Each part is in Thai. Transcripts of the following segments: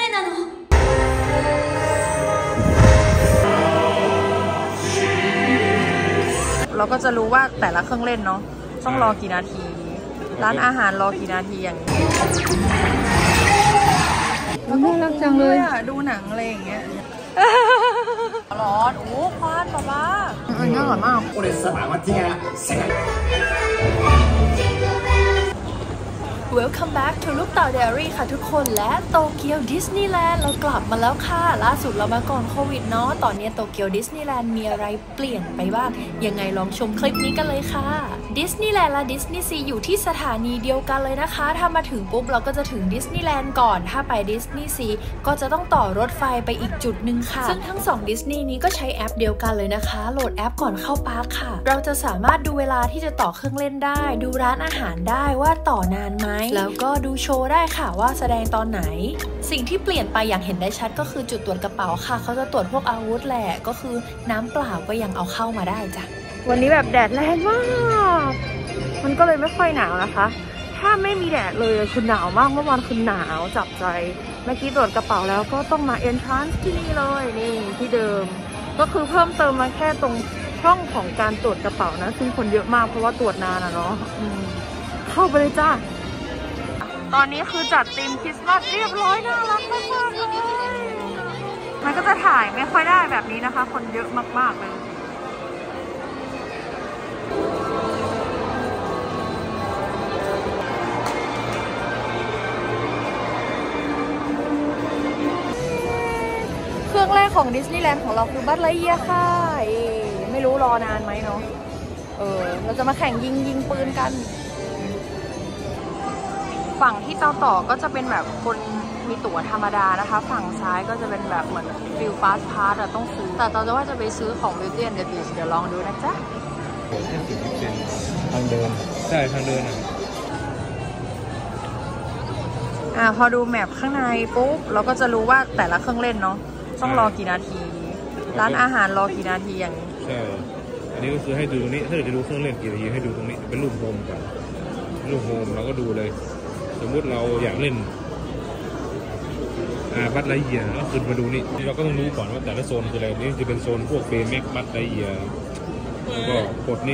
なのเราก็จะรู้ว่าแต่ละเครื่องเล่นเนาะต้องรอกี่นาทีร้านอาหารรอกี่นาทีอย่างนี้น่ารักจังเลยอ่ะดูหนังอะไรอย่างเงี้ยร้อนโอ้ควันป๊าป๊าอันนี้อร่อยมาก Welcome back to ลูกเต่า Diary ค่ะทุกคนและโตเกียวดิสนีย์แลนด์เรากลับมาแล้วค่ะล่าสุดเรามาก่อนโควิดเนาะตอนนี้โตเกียวดิสนีย์แลนด์มีอะไรเปลี่ยนไปบ้างยังไงลองชมคลิปนี้กันเลยค่ะดิสนีย์แลนด์และดิสนีย์ซีอยู่ที่สถานีเดียวกันเลยนะคะถ้ามาถึงปุ๊บเราก็จะถึงดิสนีย์แลนด์ก่อนถ้าไปดิสนีย์ซีก็จะต้องต่อรถไฟไปอีกจุดหนึ่งค่ะซึ่งทั้ง2ดิสนีย์นี้ก็ใช้แอปเดียวกันเลยนะคะโหลดแอปก่อนเข้าพาร์คค่ะเราจะสามารถดูเวลาที่จะต่อเครื่องเล่นได้ดูร้านอาหารได้ว่าต่อนานไหมแล้วก็ดูโชว์ได้ค่ะว่าแสดงตอนไหนสิ่งที่เปลี่ยนไปอย่างเห็นได้ชัดก็คือจุดตรวจกระเป๋าค่ะเขาจะตรวจพวกอาวุธแหละก็คือน้ำเปล่าก็ยังเอาเข้ามาได้จ้ะวันนี้แบบแดดแรงมากมันก็เลยไม่ค่อยหนาวนะคะถ้าไม่มีแดดเลยคือหนาวมากเมื่อวานคือหนาวจับใจเมื่อกี้ตรวจกระเป๋าแล้วก็ต้องมาเอนทรานซ์ที่นี่เลยนี่ที่เดิมก็คือเพิ่มเติมมาแค่ตรงช่องของการตรวจกระเป๋านะซึ่งคนเยอะมากเพราะว่าตรวจนานอะเนาะเข้าไปเลยจ้าตอนนี้คือจัดธีมคริสต์มาสเรียบร้อยน่ารักมากๆเลยมันก็จะถ่ายไม่ค่อยได้แบบนี้นะคะคนเยอะมากๆเลยเครื่องแรกของดิสนีย์แลนด์ของเราคือบัสไลเยียร์ค่ะไม่รู้รอนานไหมเนาะเราจะมาแข่งยิงปืนกันฝั่งที่ต่อก็จะเป็นแบบคนมีตั๋วธรรมดานะคะฝั่งซ้ายก็จะเป็นแบบเหมือนฟิลฟาสต์พาสต้องซื้อแต่เราจะว่าจะไปซื้อของ Beauty and the Beast เดี๋ยวลองดูนะจ๊ะทางเดินใช่ทางเดินพอดูแมปข้างในปุ๊บเราก็จะรู้ว่าแต่ละเครื่องเล่นเนาะต้องรอกี่นาทีร้านอาหารรอกี่นาทีอย่างนี้ใช่อันนี้ก็คือให้ดูตรงนี้ถ้าจะดูเครื่องเล่นกี่นาทีให้ดูตรงนี้เป็นรูปโฮมก่อนรูปโฮมเราก็ดูเลยสมมุติเราอยากเล่นบัตไลเยียก็คือมาดูนี่เราก็ต้องรู้ก่อนว่าแต่ละโซนคืออะไรนี่จะเป็นโซนพวกเฟรมแม็กบัตไลเยียแล้วก็กดนี่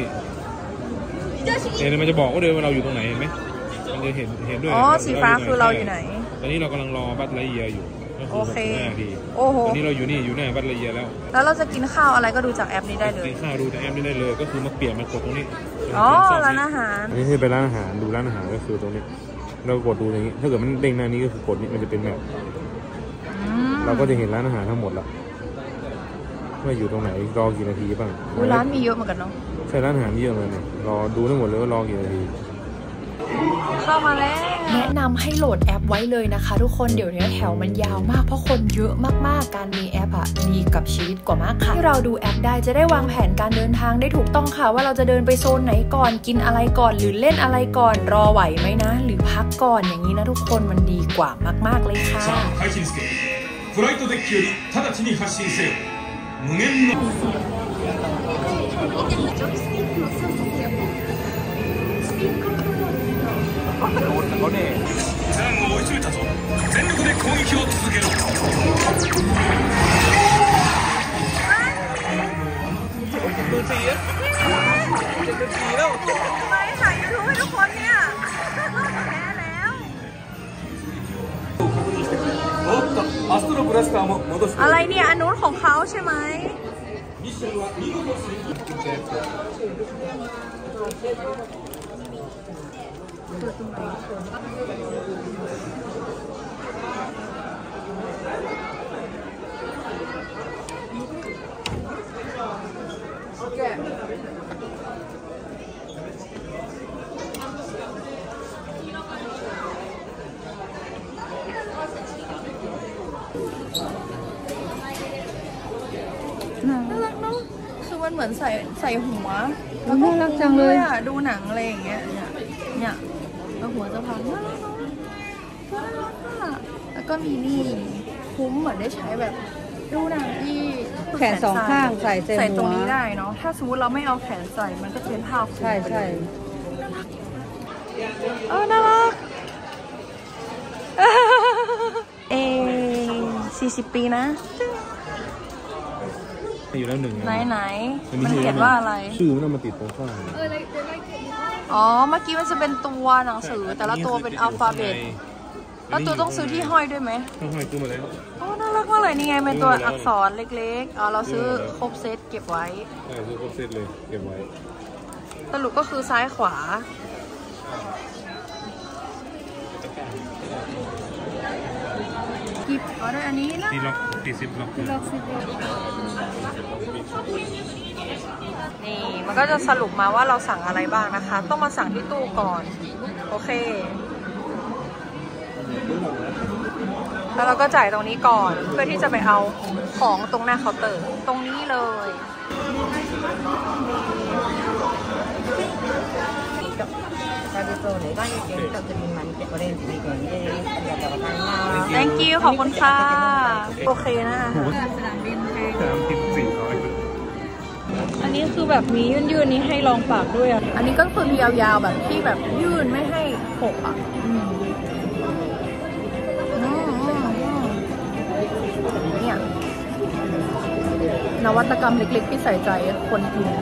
มันจะบอกว่าเดินว่าเราอยู่ตรงไหนเห็นไหมมันจะเห็นด้วยสีฟ้าคือเราอยู่ไหนตอนนี้เรากำลังรอบัตไลเยียอยู่โอเคโอ้โหตอนนี้เราอยู่หน้าบัตไลเยียแล้วเราจะกินข้าวอะไรก็ดูจากแอปนี้ได้เลยกินข้าวดูจากแอปนี้ได้เลยก็คือมาเปลี่ยนมากดตรงนี้ร้านอาหารนี่คือเป็นร้านอาหารดูร้านอาหารก็คือตรงนี้เรากดดูอย่างนี้ถ้าเกิดมันเด้งหน้านี้ก็คือกดนี้มันจะเป็นแบบเราก็จะเห็นร้านอาหารทั้งหมดแล้วว่าอยู่ตรงไหนรอกี่นาทีบ้างร้านมีเยอะเหมือนกันเนาะใช่ร้านอาหารเยอะเลยเนี่ยรอดูทั้งหมดเลยว่ารอกี่นาทีเข้ามาแล้วแนะนำให้โหลดแอปไว้เลยนะคะทุกคนเดี๋ยวนี้แถวมันยาวมากเพราะคนเยอะมากๆการมีแอปดีกับชีวิตกว่ามากค่ะที่เราดูแอปได้จะได้วางแผนการเดินทางได้ถูกต้องค่ะว่าเราจะเดินไปโซนไหนก่อนกินอะไรก่อนหรือเล่นอะไรก่อนรอไหวไหมนะหรือพักก่อนอย่างนี้นะทุกคนมันดีกว่ามากๆเลยค่ะフライトデッキより直ちに発進せよ無限のเขาเนี่ยザンを追い詰めたぞ全力で攻撃を続けろดูสีอ่ะดูสีแล้วไม่ถ่ายยูทูบให้ทุกคนเนี่ยแพ้แล้วอะไรเนี่ยอันนู้นของเขาใช่ไหมน่ารักเนาะคือมันเหมือนใส่หัวแล้วก็น่ารักจังเลยอ่ะดูหนังอะไรอย่างเงี้ยเนี่ยแล้วหัวจะพังน่ารักแล้วก็มีนี่คุ้มเหมือนได้ใช้แบบดูหนังที่แขนสองข้างใส่ตรงนี้ได้เนาะถ้าสมมติเราไม่เอาแขนใส่มันก็เป็นผ้าคลุมใช่น่ารัก 40 ปีนะอยู่แล้วหนึ่งไหนมันเขียนว่าอะไรชื่อมันมาติดตรงข้างอ๋อเมื่อกี้มันจะเป็นตัวหนังสือแต่ละตัวเป็นอัลฟาเบตแล้วตัวต้องซื้อที่ห้อยด้วยไหมต้องห้อยซื้อมาแล้วโอ้น่ารักมากเลยนี่ไงเป็นตัวอักษรเล็กๆอ๋อเราซื้อครบเซตเก็บไว้ซื้อครบเซตเลยเก็บไว้สรุปก็คือซ้ายขวาหยิบเอาได้อันนี้นะตีซิปล็อกนี่มันก็จะสรุปมาว่าเราสั่งอะไรบ้างนะคะต้องมาสั่งที่ตู้ก่อนโอเคแล้วเราก็จ่ายตรงนี้ก่อนเพื่อที่จะไปเอาของตรงหน้าเคาน์เตอร์ตรงนี้เลยthank you ขอบคุณค่ะโอเคนะคะสนามบินแพง400อันนี้คือแบบมียื่นๆนี้ให้ลองปากด้วยอันนี้ก็คือมียาวๆแบบที่แบบยื่นไม่ให้หกอ่ะเนี่ยนวัตกรรมเล็กๆที่ใส่ใจคนกิน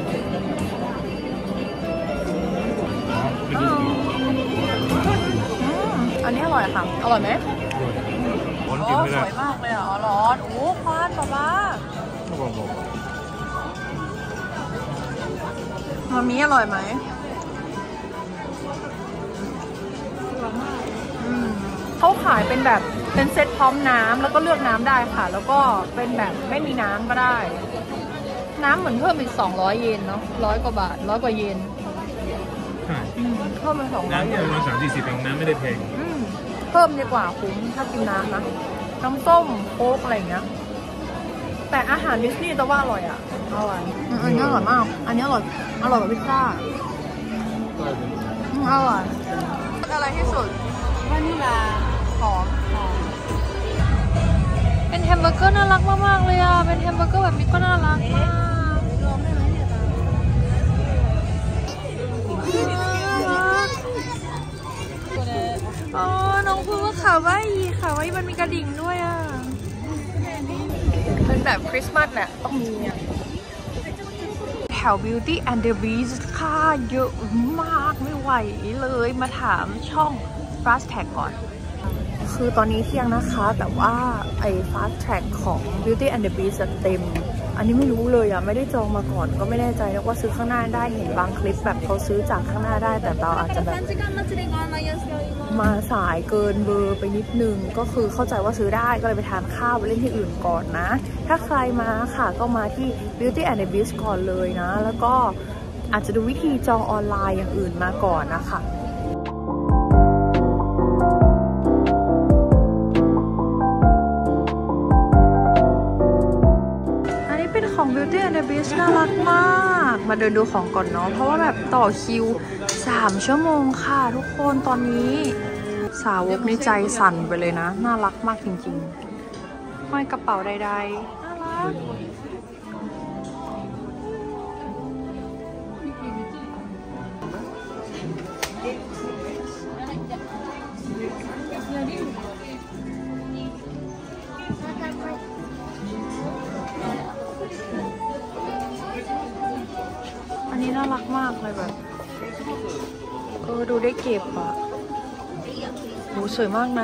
อันนี้อร่อยค่ะอร่อยไหมโอ้สวยมากเลยอ่ะร้อนโอ้ควันป๊าป๊ามันมีอร่อยไหมเขาขายเป็นแบบเป็นเซตพร้อมน้ำแล้วก็เลือกน้ำได้ค่ะแล้วก็เป็นแบบไม่มีน้ำก็ได้น้ำเหมือนเพิ่มอีก200 เยนเนาะ100 กว่าบาท100 กว่าเยนเพิ่มเป็น200 น้ำเนี่ยมัน30-40เองน้ำไม่ได้แพงเพิ่มดีกว่าคุ้มถ้ากินน้ำนะน้ำส้มโค้กอะไรอย่างเงี้ยแต่อาหารดิสนีย์แต่ว่าอร่อยอ่ะอร่อยอันนี้อร่อยมากอันนี้อร่อยกว่าพิซซ่าอร่อยอะไรที่สุดวานิลาหอมเป็นแฮมเบอร์เกอร์น่ารักมากๆเลยอ่ะเป็นแฮมเบอร์เกอร์แบบนี้ก็น่ารักมากลองได้ไหมเนี่ยอ๋อน้องพูดว่าขาไว้มันมีกระดิ่งด้วยอ่ะเป็นแบบคริสต์มาสเนี่ยต้องมีแถว Beauty and the Beast ค่าเยอะมากไม่ไหวเลยมาถามช่อง Fast Tag ก่อนคือตอนนี้เที่ยงนะคะแต่ว่าไอ้ Fast Tag ของ Beauty and the Beast เต็มอันนี้ไม่รู้เลยอ่ะไม่ได้จองมาก่อนก็ไม่แน่ใจนะว่าซื้อข้างหน้าได้เห็นบางคลิปแบบเขาซื้อจากข้างหน้าได้แต่เราอาจจะแบบมาสายเกินเบอร์ไปนิดนึงก็คือเข้าใจว่าซื้อได้ก็เลยไปทานข้าวไปเล่นที่อื่นก่อนนะถ้าใครมาค่ะก็มาที่ Beauty and the Beast ก่อนเลยนะแล้วก็อาจจะดูวิธีจองออนไลน์อย่างอื่นมาก่อนนะคะของ Beauty and the Beast น่ารักมากมาเดินดูของก่อนเนาะเพราะว่าแบบต่อคิว3 ชั่วโมงค่ะทุกคนตอนนี้สาวกนี่ใจสั่นไปเลยนะน่ารักมากจริงๆห้อยกระเป๋าใดๆน่ารักอันนี้น่ารักมากเลยแบบดูได้เก็บอ่ะดูสวยมากนะ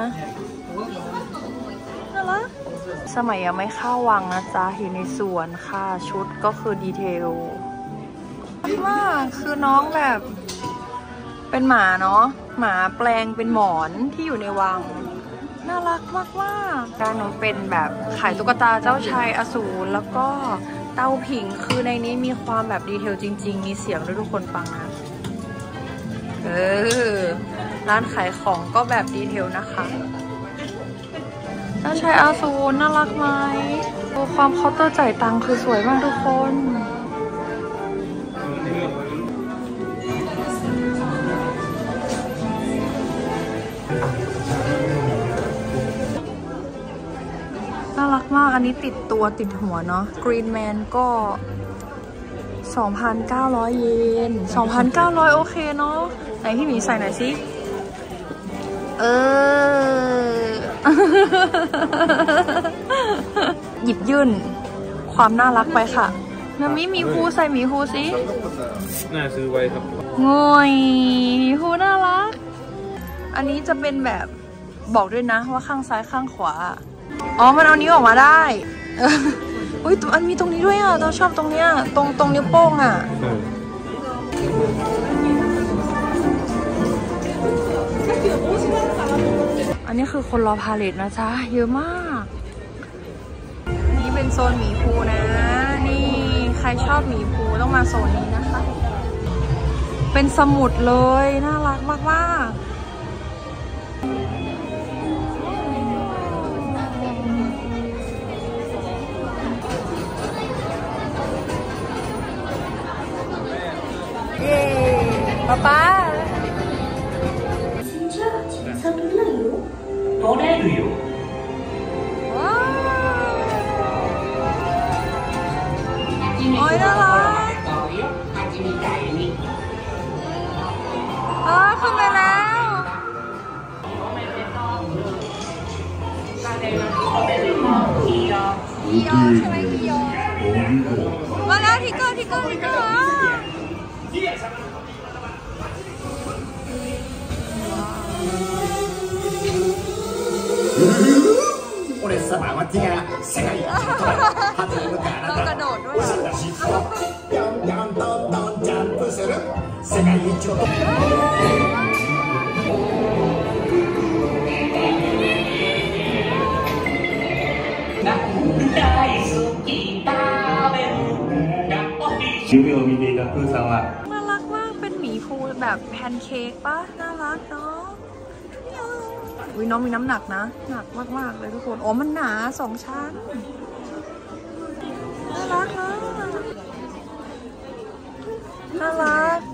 น่ารักสมัยยังไม่เข้าวังนะจ๊ะอยู่ในสวนค่ะชุดก็คือดีเทลมากคือน้องแบบเป็นหมาเนาะหมาแปลงเป็นหมอนที่อยู่ในวังน่ารักมากๆการน้องเป็นแบบขายตุ๊กตาเจ้าชายอสูรแล้วก็เต้าผิงคือในนี้มีความแบบดีเทลจริงๆมีเสียงด้วยทุกคนฟังนะร้านขายของก็แบบดีเทลนะคะเจ้าชายอสูรน่ารักไหมความเคาน์เตอร์จ่ายตังค์คือสวยมากทุกคนน่ารักมากอันนี้ติดตัวติดหัวเนาะ Green Man ก็ 2,900 เยน 2,900 โอเคเนาะไหนพี่หมีใส่หน่อยสิหยิบยื่นความน่ารักไปค่ะนามิมีฮูใส่มีฮูสิน่าซื้อไว้ครับงอยมีฮูน่ารักอันนี้จะเป็นแบบบอกด้วยนะว่าข้างซ้ายข้างขวาอ๋อมันเอานิ้วออกมาได้อุ้ยอันมีตรงนี้ด้วยอ่ะเราชอบตรงเนี้ยตรงนิ้วโป้งอ่ะอันนี้คือคนรอพาเลทนะจ๊ะเยอะมากนี่เป็นโซนหมีภูนะนี่ใครชอบหมีภูต้องมาโซนนี้นะคะเป็นสมุดเลยน่ารักมากๆเย้ป๊า取れるよ。 ว้าวโอ้ยน่ารักขึ้นไปแล้วกิโยใช่ไหมกิโยมาแล้วทิกเกอร์俺様は手が世界一初めのからだ。おしだしとぴょんぴょんとんどんジャンプする世界一の大好き食べるがおいしい夢を見ていたプーさんはน่ารักมากเป็นหมีภูแบบแพนเค้กปะน่ารักเนาะอุ้ยน้องมีน้ำหนักนะหนักมากๆเลยทุกคนอ๋อมันหนา2 ชั้นน่ารักนะน่ารัก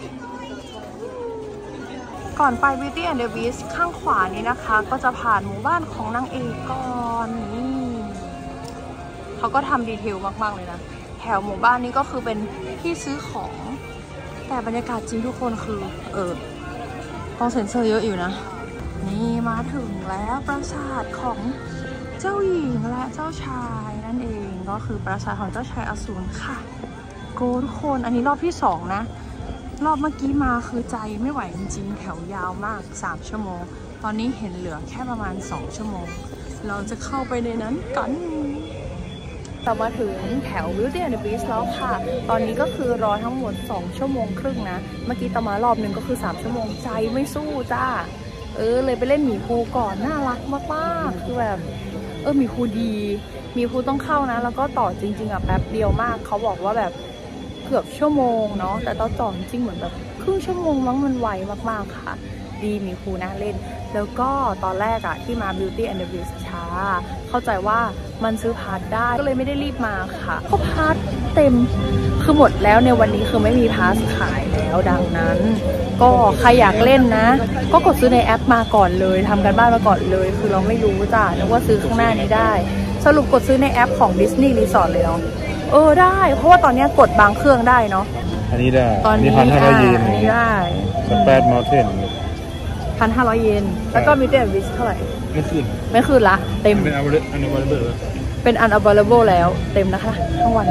ก่อนไป Beauty and the Beast ข้างขวานี้นะคะก็จะผ่านหมู่บ้านของนางเอกก่อนนี่เขาก็ทำดีเทลมากๆเลยนะแถวหมู่บ้านนี้ก็คือเป็นที่ซื้อของแต่บรรยากาศจริงทุกคนคือต้องเซ็นเซอร์เยอะอยู่นะนี่มาถึงแล้วปราสาทของเจ้าหญิงและเจ้าชายนั่นเองก็คือปราสาทของเจ้าชายอสูรค่ะโกทุกคนอันนี้รอบที่2นะรอบเมื่อกี้มาคือใจไม่ไหวจริงๆแถวยาวมาก3 ชั่วโมงตอนนี้เห็นเหลือแค่ประมาณ2 ชั่วโมงเราจะเข้าไปในนั้นกันเรามาถึงแถว Beauty and the Beast แล้วค่ะตอนนี้ก็คือรอทั้งหมด2 ชั่วโมงครึ่งนะเมื่อกี้ตามารอบนึงก็คือ3 ชั่วโมงใจไม่สู้จ้าเลยไปเล่นหมีภูก่อนน่ารักมากๆคือแบบหมีภูดีหมีภูต้องเข้านะแล้วก็ต่อจริงๆแป๊บเดียวมากเขาบอกว่าแบบเกือบชั่วโมงเนาะแต่ตอนต่อจริงเหมือนแบบครึ่งชั่วโมงมั้งมันไวมากๆค่ะดีหมีภูน่าเล่นแล้วก็ตอนแรกที่มา Beauty and the Beast ช้าเข้าใจว่ามันซื้อพาร์ทได้ก็เลยไม่ได้รีบมาค่ะเพราะพาร์ทเต็มคือหมดแล้วในวันนี้คือไม่มีพาร์ทขายแล้วดังนั้นก็ใครอยากเล่นนะก็กดซื้อในแอปมาก่อนเลยทำกันบ้านมาก่อนเลยคือเราไม่รู้จ้ะนึกว่าซื้อข้างหน้านี้ได้สรุปกดซื้อในแอปของ Disney Resort เลยเนาะได้เพราะว่าตอนนี้กดบางเครื่องได้เนาะอันนี้ได้ตอนนี้ 1,500 เยนอันนี้ได้สเปซมอลเทน 1,500 เยนแล้วก็มีเต็มวิสเท่าไหร่ไม่คืนละเต็มเป็นunavailable แล้วเต็มนะคะทั้งวัน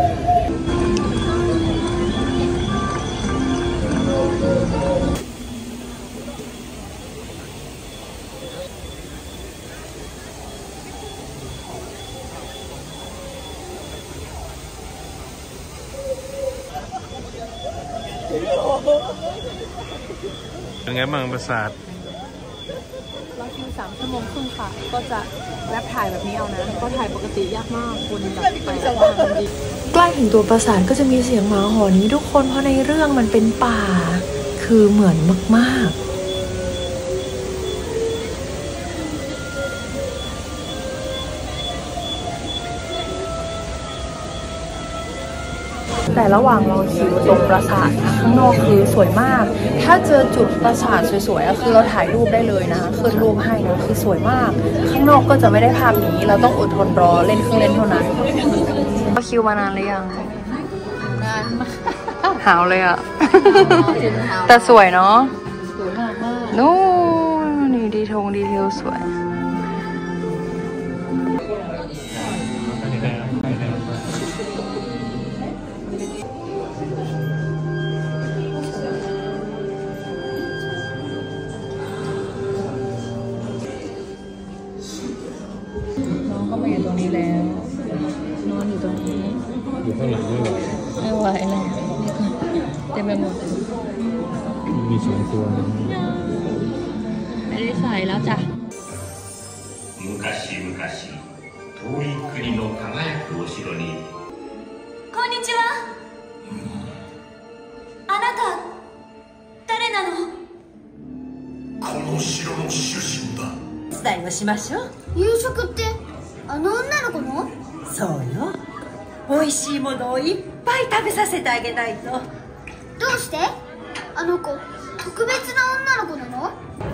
เป็นไงบ้างปราสาทรอคิว3 ชั่วโมงครึ่งค่ะก็จะแรปถ่ายแบบนี้เอานะก็ถ่ายปกติยากมากคนแบบไปใกล้ถึงตัวปราสาทก็จะมีเสียงหมาหอนนี้ทุกคนเพราะในเรื่องมันเป็นป่าคือเหมือนมากๆแต่ระหว่างรอคิวตรงปราสาทข้างนอกคือสวยมากถ้าเจอจุดปราสาทสวยๆคือเราถ่ายรูปได้เลยนะขึ้นรูปให้นะคือสวยมากข้างนอกก็จะไม่ได้ภาพนี้เราต้องอดทนรอเล่นเครื่องเล่นเท่านั้นรอคิวมานานหรือยังนานมากหาวเลยอ่ะแต่สวยเนาะสวยมากนู่นนี่ดีเทลสวยน้องก็มาอยู่ตรงนี้แล้วนอนอยู่ตรงนี้อยู่ข้างหลังไม่ไหวไม่ไหวแล้วเต็มไปหมดมี2 ตัวนะไม่ได้ใส่แล้วจ้ะ昔々遠い国の輝くお城にこんにちは。あなた誰なの？ この城の主人だ。 伝えをしましょう。 夕食ってあの女の子の？ そうよ。美味しいものをいっぱい食べさせてあげないと。 どうして？あの子特別な女の子なの？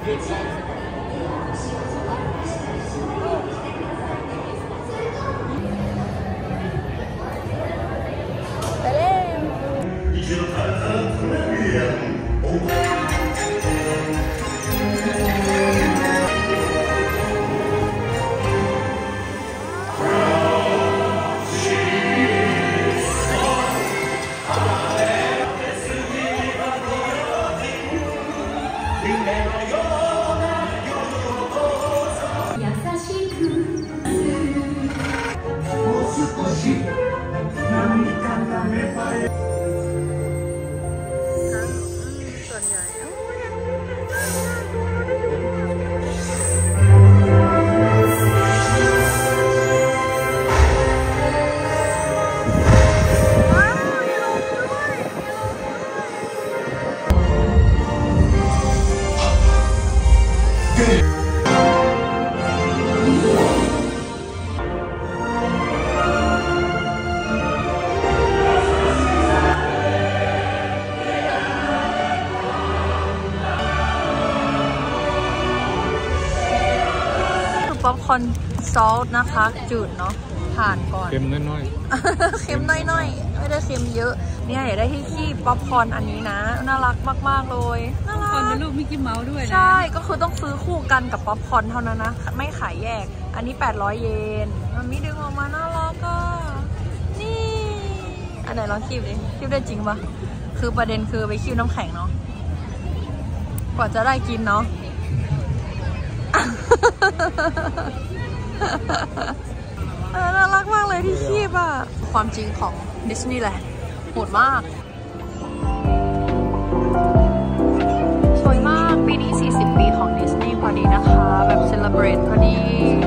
ป๊อปคอร์นซอสนะคะจืดเนาะผ่านก่อนเค็มน้อยเค็มน้อยๆไม่ได้เค็มเยอะเนี่ยอยากได้ที่คีบป๊อปคอร์นอันนี้นะน่ารักมากๆเลยน่ารักเป็นรูปมิกกี้เมาส์ด้วยนะใช่ก็คือต้องซื้อคู่กันกับป๊อปคอร์นเท่านั้นนะไม่ขายแยกอันนี้800 เยนมันมีดึงออกมาน่ารักก็นี่อันไหนลองคีบดิคีบได้จริงปะคือประเด็นคือไปคีบน้ำแข็งเนาะกว่าจะได้กินเนาะน่ารักมากเลยที่คีบอ่ะความจริงของดิสนีย์แลนด์โหดมากสวยมากปีนี้40 ปีของดิสนีย์พอดีนะคะแบบเซเลบรตพอดี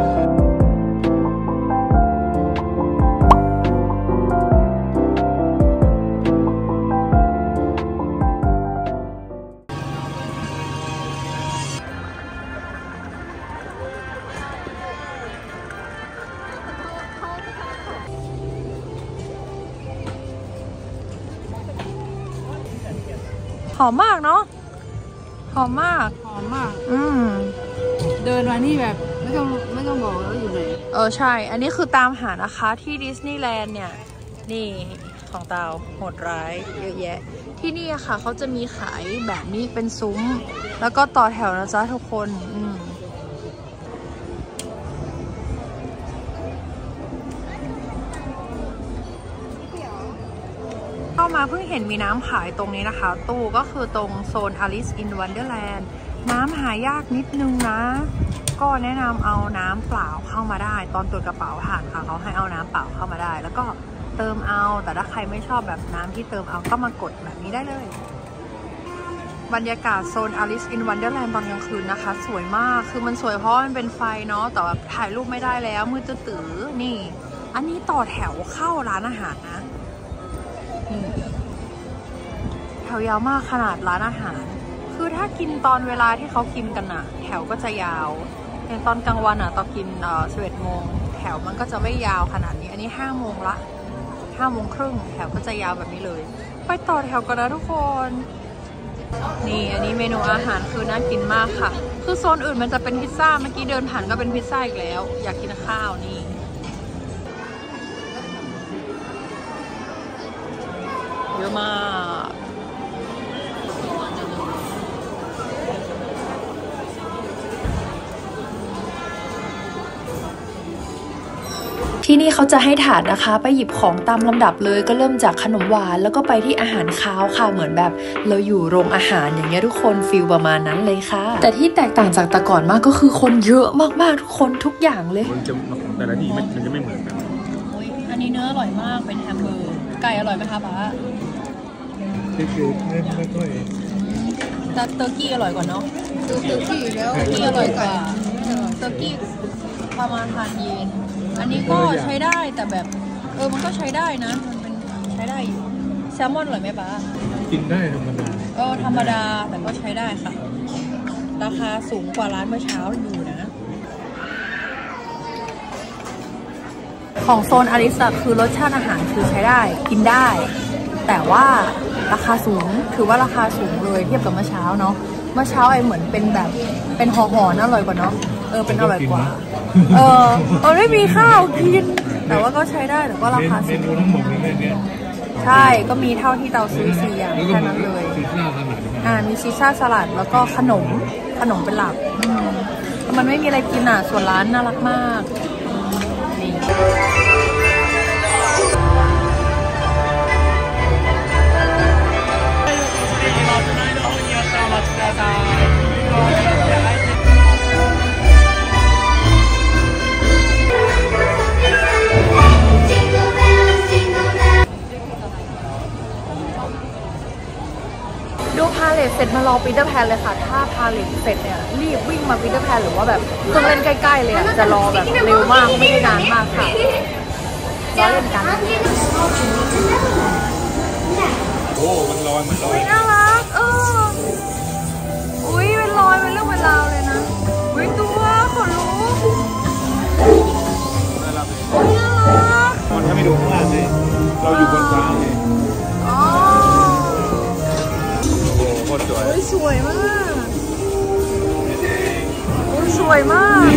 หอมมากเนาะหอมมากเดินมานี่แบบไม่ต้องบอกแล้วอยู่ไหนใช่อันนี้คือตามหานะคะที่ดิสนีย์แลนด์เนี่ยนี่ของเตาโหดร้ายเยอะแยะที่นี่ค่ะเขาจะมีขายแบบนี้เป็นซุ้มแล้วก็ต่อแถวนะจ๊ะทุกคนเข้ามาเพิ่งเห็นมีน้ำขายตรงนี้นะคะตู้ก็คือตรงโซน Alice in Wonderland น้ำหายากนิดนึงนะก็แนะนำเอาน้ำเปล่าเข้ามาได้ตอนตรวจกระเป๋าผ่านค่ะเขาให้เอาน้ำเปล่าเข้ามาได้แล้วก็เติมเอาแต่ถ้าใครไม่ชอบแบบน้ำที่เติมเอาก็มากดแบบนี้ได้เลยบรรยากาศโซน Alice in Wonderland ตอนกลางคืนนะคะสวยมากคือมันสวยเพราะมันเป็นไฟเนาะแต่แบบถ่ายรูปไม่ได้แล้วมืดตื้อนี่อันนี้ต่อแถวเข้าร้านอาหารนะแถวยาวมากขนาดร้านอาหารคือถ้ากินตอนเวลาที่เขากินกันอะแถวก็จะยาวแต่ตอนกลางวันอะตอนกิน11 โมงแถวมันก็จะไม่ยาวขนาดนี้อันนี้5 โมงละ5 โมงครึ่งแถวก็จะยาวแบบนี้เลยไปต่อแถวกันนะทุกคนนี่อันนี้เมนูอาหารคือน่ากินมากค่ะคือโซนอื่นมันจะเป็นพิซซ่าเมื่อกี้เดินผ่านก็เป็นพิซซ่าอีกแล้วอยากกินข้าวนี่เยอะมากที่นี่เขาจะให้ถาดนะคะไปหยิบของตามลำดับเลยก็เริ่มจากขนมหวานแล้วก็ไปที่อาหารคาวค่ะเหมือนแบบเราอยู่โรงอาหารอย่างเงี้ยทุกคนฟีลประมาณนั้นเลยค่ะแต่ที่แตกต่างจากแต่ก่อนมากก็คือคนเยอะมากๆทุกคนทุกอย่างเลยมันจะของแต่ละที่มันจะไม่เหมือนกันอันนี้เนื้ออร่อยมากเป็นแฮมเบอร์ไก่อร่อยไหมคะป๊าคือไม่ค่อยแต่เตอร์กี้อร่อยกว่าเนาะเตอร์กี้แล้วนี่อร่อยกว่าเตอร์กี้ประมาณ1,000 เยนอันนี้ก็ใช้ได้แต่แบบมันก็ใช้ได้นะมันเป็นใช้ได้อยู่แซลมอนอร่อยไหมป๊ากินได้ธรรมดาธรรมดาแต่ก็ใช้ได้ค่ะราคาสูงกว่าร้านเมื่อเช้าอยู่นะของโซนอาริสคือรสชาติอาหารคือใช้ได้กินได้แต่ว่าราคาสูงถือว่าราคาสูงเลยเทียบกับเมื่อเช้าเนาะเมื่อเช้าเหมือนเป็นแบบเป็นห่อๆน่าอร่อยกว่าเนาะเป็นอร่อยกว่าไม่มีข้าวกินแต่ว่าก็ใช้ได้แต่ก็ราคาสูงใช่ก็มีเท่าที่เราซื้อ4 อย่างแค่นั้นเลยมีซีซ่าสลัดแล้วก็ขนมเป็นหลักมันไม่มีอะไรกินส่วนร้านน่ารักมากนี่ดูพาเลทเสร็จมารอปีเตอร์แพนเลยค่ะถ้าพาเลทเสร็จเนี่ยรีบวิ่งมาปีเตอร์แพนหรือว่าแบบเครื่องเล่นใกล้ๆเลยจะรอแบบเร็วมากไม่ได้นานมากค่ะรอเล่นกันโอ้มันลอยเหมือนลอยน่ารักอุ้ยเป็นลอยเป็นเรื่องเป็นราวเลยนะอุ้ยตัวขนลุกน่ารักมันถ้าไม่ดูข้างล่างเลยเราอยู่บนฟ้าเลยสวยมากสวยมาก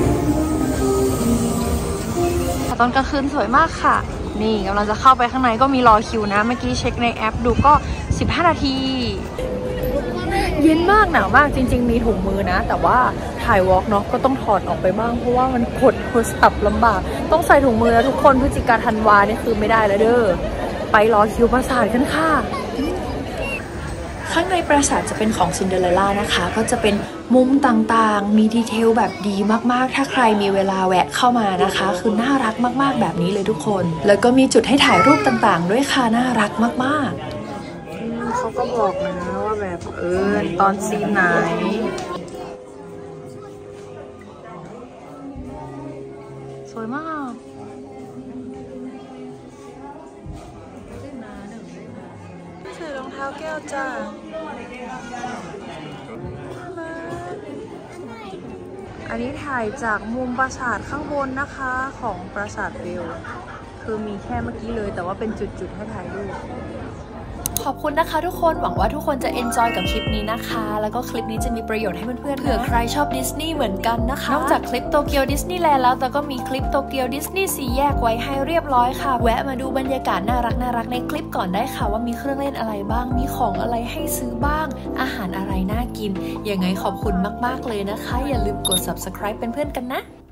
ตอนกลางคืนสวยมากค่ะนี่กำลังจะเข้าไปข้างในก็มีรอคิวนะเมื่อกี้เช็คในแอปดูก็15 นาทีเย็นมากหนาวมากจริงๆมีถุงมือนะแต่ว่าถ่ายวอล์กเนาะก็ต้องถอดออกไปบ้างเพราะว่ามันกดโทรศัพท์ลำบากต้องใส่ถุงมือแล้วทุกคนพฤศจิกาธันวาเนี่ยคือไม่ได้แล้วเด้อไปรอคิวปราสาทกันค่ะข้างในปราสาทจะเป็นของซินเดอเรลล่านะคะก็จะเป็นมุมต่างๆมีดีเทลแบบดีมากๆถ้าใครมีเวลาแวะเข้ามานะคะคือน่ารักมากๆแบบนี้เลยทุกคนแล้วก็มีจุดให้ถ่ายรูปต่างๆด้วยค่ะน่ารักมากๆเขาก็บอกนะว่าแบบตอนซีนไหนสวยมากใส่รองเท้าแก้วจ้าอันนี้ถ่ายจากมุมปราสาทข้างบนนะคะของปราสาทเบลคือมีแค่เมื่อกี้เลยแต่ว่าเป็นจุดๆให้ถ่ายรูปขอบคุณนะคะทุกคนหวังว่าทุกคนจะ enjoy กับคลิปนี้นะคะแล้วก็คลิปนี้จะมีประโยชน์ให้เพื่อนๆเผื่อใครชอบดิสนีย์เหมือนกันนะคะนอกจากคลิปโตเกียวดิสนีย์แลนด์แล้วแต่ก็มีคลิปโตเกียวดิสนีย์ซีแยกไว้ให้เรียบร้อยค่ะแวะมาดูบรรยากาศน่ารักในคลิปก่อนได้ค่ะว่ามีเครื่องเล่นอะไรบ้างมีของอะไรให้ซื้อบ้างอาหารอะไรน่ากินยังไงขอบคุณมากๆเลยนะคะอย่าลืมกด subscribe เป็นเพื่อนกันนะ